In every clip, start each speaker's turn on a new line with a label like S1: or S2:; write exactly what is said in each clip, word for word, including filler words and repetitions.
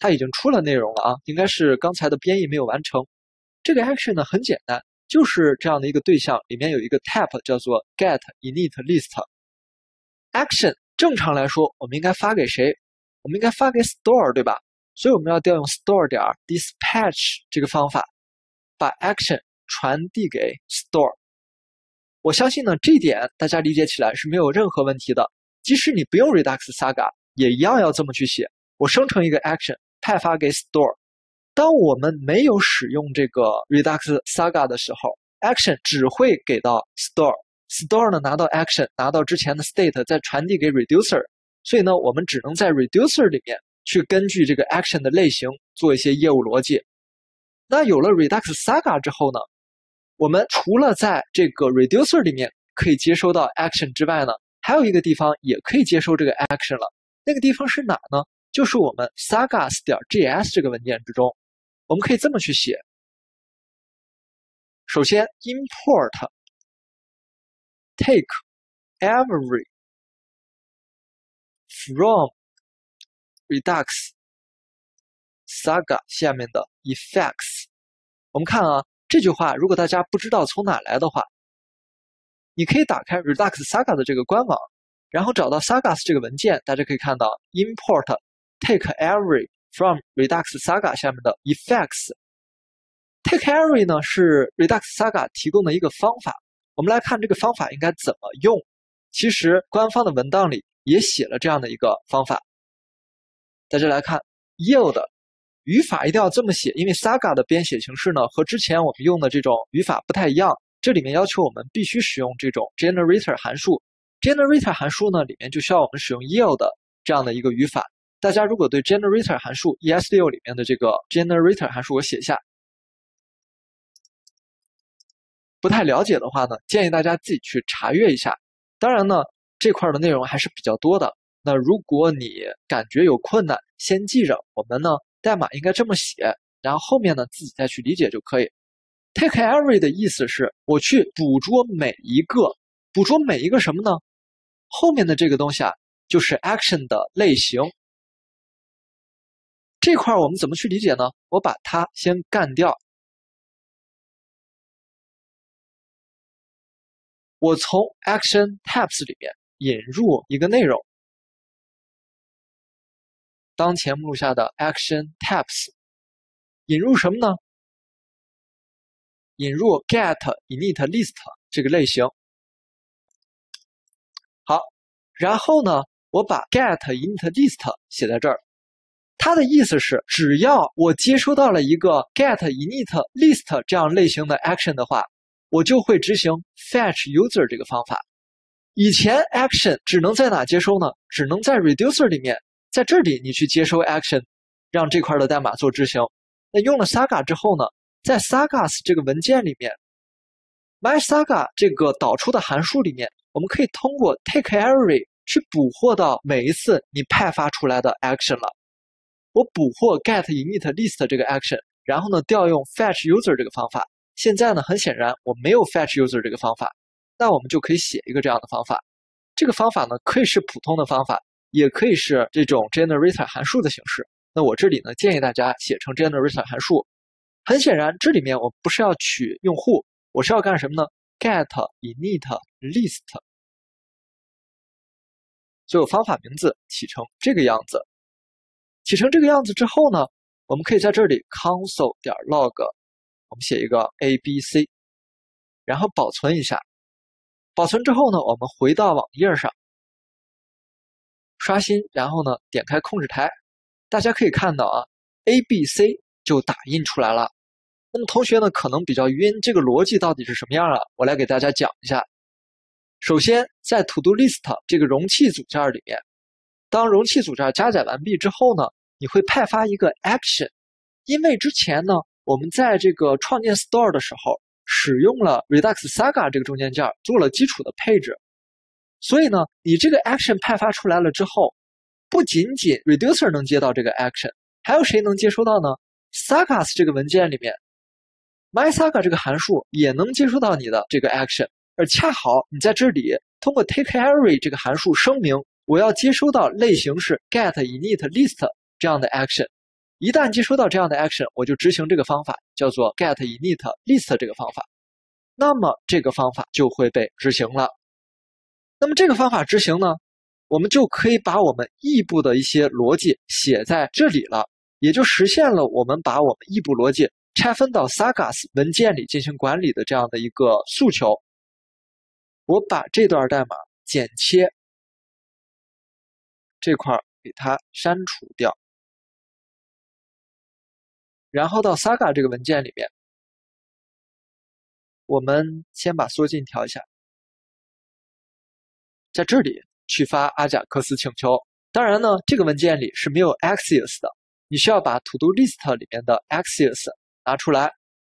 S1: 它已经出了内容了啊，应该是刚才的编译没有完成。这个 action 呢很简单，就是这样的一个对象，里面有一个 tab 叫做 get init list。action 正常来说，我们应该发给谁？我们应该发给 store， 对吧？所以我们要调用 store 点 dispatch 这个方法，把 action 传递给 store。我相信呢，这一点大家理解起来是没有任何问题的。即使你不用 Redux Saga， 也一样要这么去写。我生成一个 action， 派发给 store。当我们没有使用这个 Redux Saga 的时候 ，action 只会给到 store。store 呢拿到 action， 拿到之前的 state， 再传递给 reducer。所以呢，我们只能在 reducer 里面去根据这个 action 的类型做一些业务逻辑。那有了 Redux Saga 之后呢，我们除了在这个 reducer 里面可以接收到 action 之外呢，还有一个地方也可以接收这个 action 了。那个地方是哪呢？就是我们 sagas.js 这个文件之中。我们可以这么去写。首先 import take every from Redux Saga 下面的 effects。我们看啊，这句话如果大家不知道从哪来的话，你可以打开 Redux Saga 的这个官网，然后找到 sagas 这个文件，大家可以看到 import take every from Redux Saga 下面的 effects。take every 呢是 Redux Saga 提供的一个方法，我们来看这个方法应该怎么用。其实官方的文档里也写了这样的一个方法。大家来看 yield 语法一定要这么写，因为 Saga 的编写形式呢和之前我们用的这种语法不太一样，这里面要求我们必须使用这种 generator 函数。generator 函数呢里面就需要我们使用 yield 这样的一个语法。大家如果对 generator 函数 E S 六 里面的这个 generator 函数我写下，不太了解的话呢，建议大家自己去查阅一下。当然呢，这块的内容还是比较多的。那如果你感觉有困难，先记着我们呢代码应该这么写，然后后面呢自己再去理解就可以。take every 的意思是我去捕捉每一个，捕捉每一个什么呢？后面的这个东西啊，就是 action 的类型。这块我们怎么去理解呢？我把它先干掉。我从 action tabs 里面引入一个内容，当前目录下的 action tabs 引入什么呢？引入 get init list 这个类型。好，然后呢，我把 get init list 写在这儿。它的意思是，只要我接收到了一个 get init list 这样类型的 action 的话，我就会执行 fetch user 这个方法。以前 action 只能在哪接收呢？只能在 reducer 里面，在这里你去接收 action， 让这块的代码做执行。那用了 Saga 之后呢，在 sagas 这个文件里面 ，mySaga 这个导出的函数里面，我们可以通过 take every 去捕获到每一次你派发出来的 action 了。我捕获 get init list 这个 action， 然后呢调用 fetch user 这个方法。现在呢，很显然我没有 fetch user 这个方法，那我们就可以写一个这样的方法。这个方法呢，可以是普通的方法，也可以是这种 generator 函数的形式。那我这里呢，建议大家写成 generator 函数。很显然，这里面我不是要取用户，我是要干什么呢 ？get init list。所以我方法名字起成这个样子。起成这个样子之后呢，我们可以在这里 console 点 log， 我们写一个 A B C， 然后保存一下。保存之后呢，我们回到网页上，刷新，然后呢点开控制台，大家可以看到啊 ，A B C 就打印出来了。那么同学呢可能比较晕，这个逻辑到底是什么样啊？我来给大家讲一下。首先，在 To Do List 这个容器组件里面，当容器组件加载完毕之后呢，你会派发一个 action。因为之前呢，我们在这个创建 store 的时候，使用了 Redux Saga 这个中间件做了基础的配置，所以呢，你这个 action 派发出来了之后，不仅仅 reducer 能接到这个 action， 还有谁能接收到呢 ？Sagas 这个文件里面 mySaga 这个函数也能接收到你的这个 action， 而恰好你在这里通过 take every 这个函数声明我要接收到类型是 get init list 这样的 action， 一旦接收到这样的 action， 我就执行这个方法，叫做 get init list 这个方法。那么这个方法就会被执行了。那么这个方法执行呢，我们就可以把我们异步的一些逻辑写在这里了，也就实现了我们把我们异步逻辑拆分到 Sagas 文件里进行管理的这样的一个诉求。我把这段代码剪切，这块给它删除掉，然后到 Saga 这个文件里面，我们先把缩进调一下，在这里去发阿贾克斯请求。当然呢，这个文件里是没有 Axios 的，你需要把 To Do List 里面的 Axios 拿出来，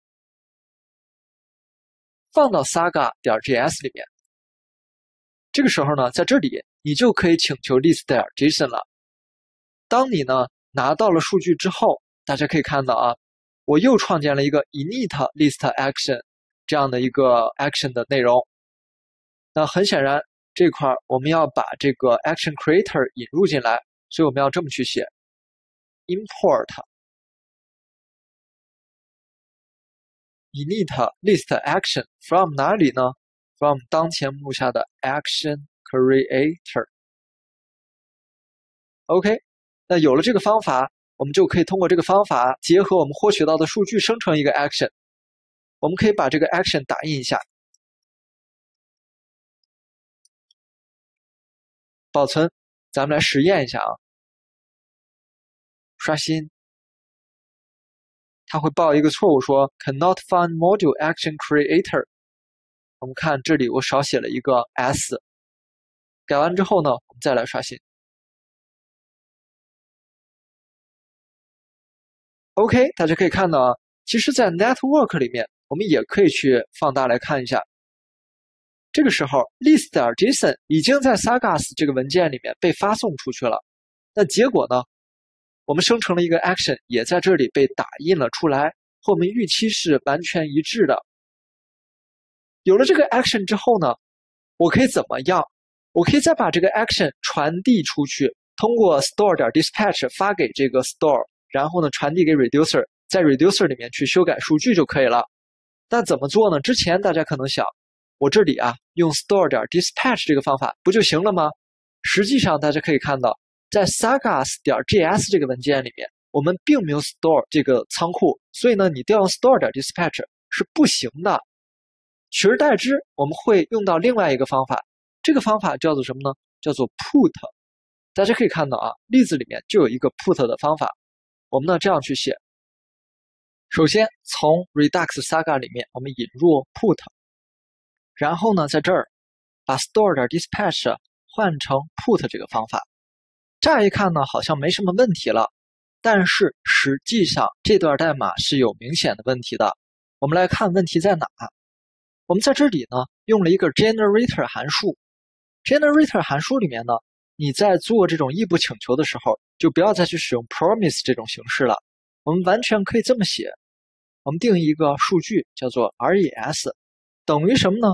S1: 放到 Saga.js 里面。这个时候呢，在这里你就可以请求 list.json 了。当你呢拿到了数据之后，大家可以看到啊，我又创建了一个 init list action 这样的一个 action 的内容。那很显然，这块我们要把这个 action creator 引入进来，所以我们要这么去写 import init list action from 哪里呢？ from 当前目录下的 action creator。 OK， 那有了这个方法，我们就可以通过这个方法结合我们获取到的数据生成一个 action。 我们可以把这个 action 打印一下，保存，咱们来实验一下啊。刷新，它会报一个错误说 cannot find module action creator。 我们看这里我少写了一个 s， 改完之后呢，我们再来刷新。 OK， 大家可以看到啊，其实在 network 里面我们也可以去放大来看一下。这个时候 list.json 已经在 Sagas 这个文件里面被发送出去了。那结果呢，我们生成了一个 action 也在这里被打印了出来，和我们预期是完全一致的。有了这个 action 之后呢，我可以怎么样？我可以再把这个 action 传递出去，通过 store.dispatch 发给这个 store， 然后呢传递给 reducer， 在 reducer 里面去修改数据就可以了。那怎么做呢？之前大家可能想，我这里啊用 store.dispatch 这个方法不就行了吗？实际上大家可以看到，在 sagas.js 这个文件里面，我们并没有 store 这个仓库，所以呢你调用 store.dispatch 是不行的。取而代之，我们会用到另外一个方法，这个方法叫做什么呢？叫做 put。 大家可以看到啊，例子里面就有一个 put 的方法。我们呢这样去写，首先从 Redux Saga 里面我们引入 put， 然后呢在这儿把 store.dispatch 换成 put 这个方法。乍一看呢好像没什么问题了，但是实际上这段代码是有明显的问题的。我们来看问题在哪。我们在这里呢用了一个 generator 函数。 generator 函数里面呢，你在做这种异步请求的时候，就不要再去使用 promise 这种形式了。我们完全可以这么写，我们定义一个数据叫做 res 等于什么呢？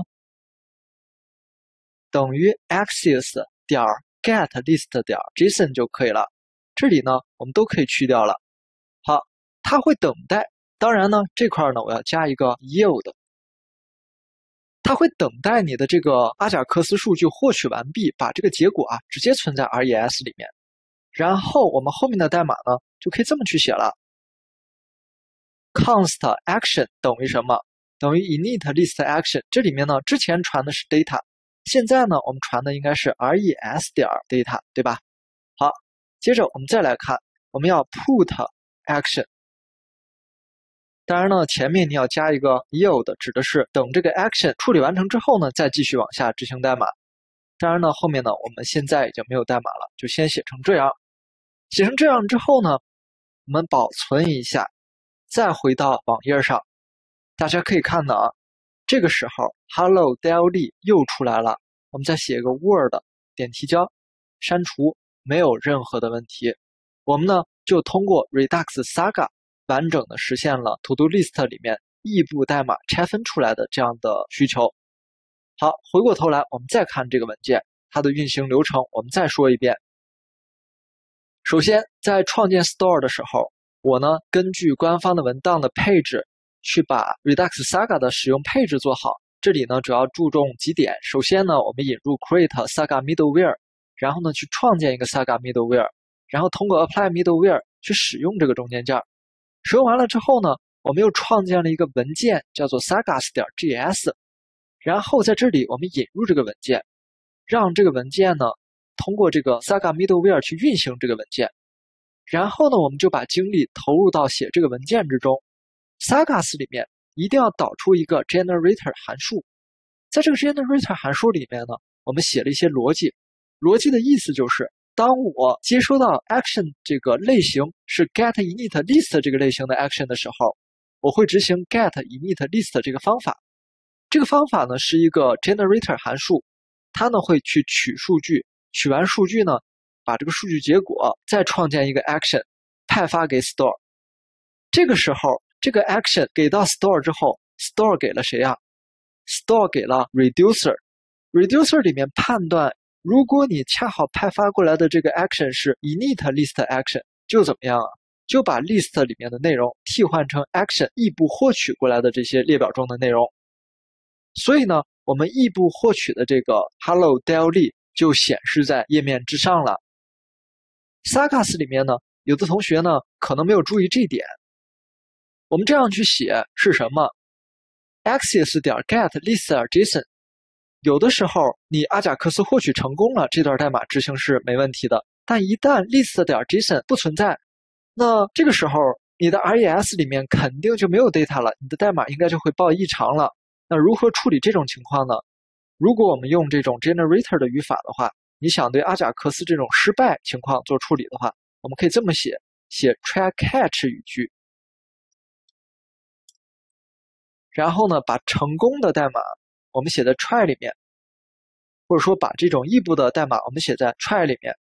S1: 等于 axios 点 get list 点 json 就可以了。这里呢我们都可以去掉了。好，它会等待，当然呢这块呢我要加一个 yield，它会等待你的这个阿贾克斯数据获取完毕，把这个结果啊直接存在 res 里面。然后我们后面的代码呢就可以这么去写了。const action 等于什么？等于 init list action。这里面呢之前传的是 data， 现在呢我们传的应该是 res 点 data， 对吧？好，接着我们再来看，我们要 put action。当然呢，前面你要加一个 yield， 指的是等这个 action 处理完成之后呢，再继续往下执行代码。当然呢，后面呢，我们现在已经没有代码了，就先写成这样。写成这样之后呢，我们保存一下，再回到网页上，大家可以看到啊，这个时候 hello daily 又出来了。我们再写一个 word 点提交，删除，没有任何的问题。我们呢，就通过 Redux Saga完整的实现了 To Do List 里面异步代码拆分出来的这样的需求。好，回过头来我们再看这个文件，它的运行流程我们再说一遍。首先在创建 store 的时候， 我呢根据官方的文档的配置，去把 Redux Saga 的使用配置做好。这里呢主要注重几点。首先呢，我们引入 create Saga middleware， 然后呢去创建一个 Saga middleware， 然后通过 apply middleware 去使用这个中间件。使用完了之后呢，我们又创建了一个文件，叫做 sagas.js， 然后在这里我们引入这个文件，让这个文件呢通过这个 Saga middleware 去运行这个文件。然后呢，我们就把精力投入到写这个文件之中。Sagas 里面一定要导出一个 generator 函数，在这个 generator 函数里面呢，我们写了一些逻辑。逻辑的意思就是，当我接收到 action 这个类型是 get init list 这个类型的 action 的时候，我会执行 get init list 这个方法。这个方法呢是一个 generator 函数，它呢会去取数据，取完数据呢，把这个数据结果再创建一个 action， 派发给 store。这个时候，这个 action 给到 store 之后 ，store 给了谁呀 ？store 给了 reducer。reducer 里面判断，如果你恰好派发过来的这个 action 是 init list action， 就怎么样啊？就把 list 里面的内容替换成 action 异步获取过来的这些列表中的内容。所以呢，我们异步获取的这个 hello daily 就显示在页面之上了。Sagas 里面呢，有的同学呢可能没有注意这一点。我们这样去写是什么 ？access 点 get list 点 json。有的时候你阿贾克斯获取成功了，这段代码执行是没问题的。但一旦 list 点 json 不存在，那这个时候你的 res 里面肯定就没有 data 了，你的代码应该就会报异常了。那如何处理这种情况呢？如果我们用这种 generator 的语法的话，你想对阿贾克斯这种失败情况做处理的话，我们可以这么写，写 try catch 语句。然后呢，把成功的代码我们写在 try 里面，或者说把这种异步的代码我们写在 try 里面。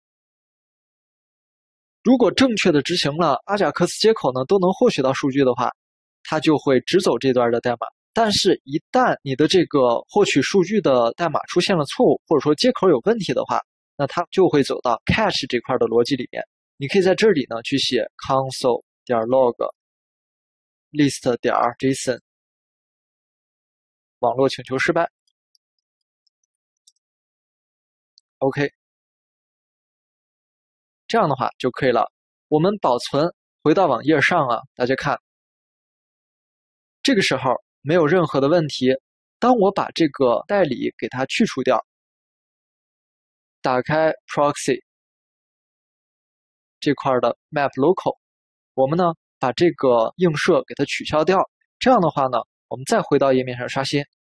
S1: 如果正确的执行了，阿贾克斯接口呢都能获取到数据的话，它就会只走这段的代码。但是，一旦你的这个获取数据的代码出现了错误，或者说接口有问题的话，那它就会走到 catch 这块的逻辑里面。你可以在这里呢去写 console 点 log list 点 json。网络请求失败 OK， 这样的话就可以了。我们保存回到网页上啊，大家看这个时候没有任何的问题。当我把这个代理给它去除掉，打开 proxy 这块的 map local， 我们呢把这个映射给它取消掉。这样的话呢，我们再回到页面上刷新，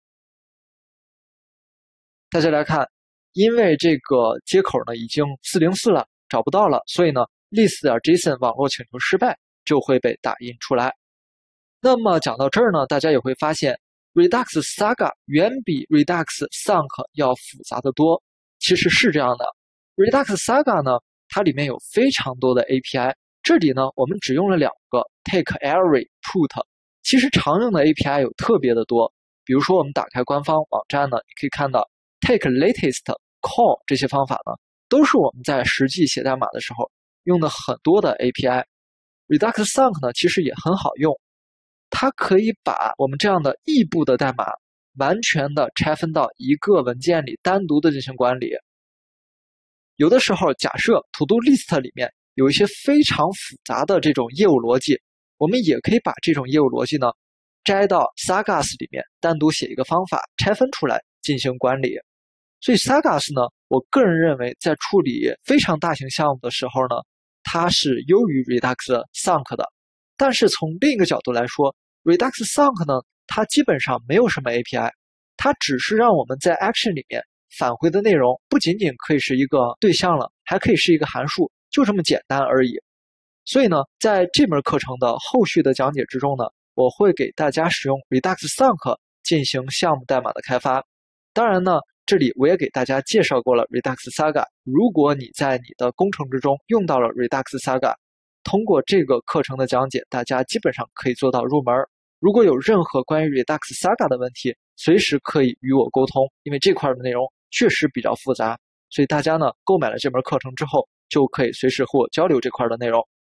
S1: 大家来看，因为这个接口呢已经四零四了，找不到了，所以呢 list 点 json 网络请求失败就会被打印出来。那么讲到这儿呢，大家也会发现 Redux Saga 远比 Redux Sync 要复杂的多。其实是这样的， Redux Saga 呢，它里面有非常多的 A P I， 这里呢我们只用了两个 take array put。其实常用的 A P I 有特别的多，比如说我们打开官方网站呢，你可以看到 take latest call 这些方法呢，都是我们在实际写代码的时候用的很多的 A P I。Redux Sync 呢，其实也很好用，它可以把我们这样的异步的代码完全的拆分到一个文件里，单独的进行管理。有的时候，假设 to do list 里面有一些非常复杂的这种业务逻辑，我们也可以把这种业务逻辑呢摘到 Sagas 里面，单独写一个方法拆分出来进行管理。所以 Sagas 呢，我个人认为在处理非常大型项目的时候呢，它是优于 Redux Sync 的。但是从另一个角度来说， Redux Sync 呢，它基本上没有什么 A P I， 它只是让我们在 action 里面返回的内容不仅仅可以是一个对象了，还可以是一个函数，就这么简单而已。所以呢，在这门课程的后续的讲解之中呢，我会给大家使用 Redux Sync 进行项目代码的开发。当然呢，这里我也给大家介绍过了 Redux Saga， 如果你在你的工程之中用到了 Redux Saga， 通过这个课程的讲解，大家基本上可以做到入门。如果有任何关于 Redux Saga 的问题，随时可以与我沟通，因为这块的内容确实比较复杂，所以大家呢购买了这门课程之后，就可以随时和我交流这块的内容。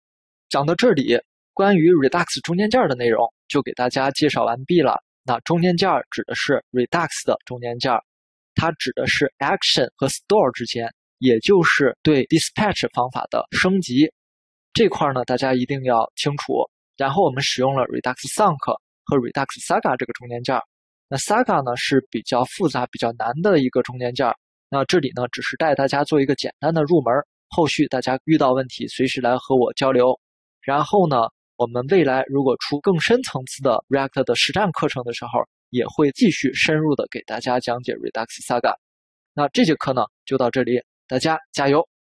S1: 讲到这里，关于 Redux 中间件的内容就给大家介绍完毕了。那中间件指的是 Redux 的中间件，它指的是 action 和 store 之间，也就是对 dispatch 方法的升级。这块呢，大家一定要清楚。然后我们使用了 Redux Sync 和 Redux Saga 这个中间件。那 Saga 呢是比较复杂、比较难的一个中间件。那这里呢，只是带大家做一个简单的入门，后续大家遇到问题随时来和我交流。然后呢，我们未来如果出更深层次的 React 的实战课程的时候，也会继续深入的给大家讲解 Redux Saga。那这节课呢就到这里，大家加油！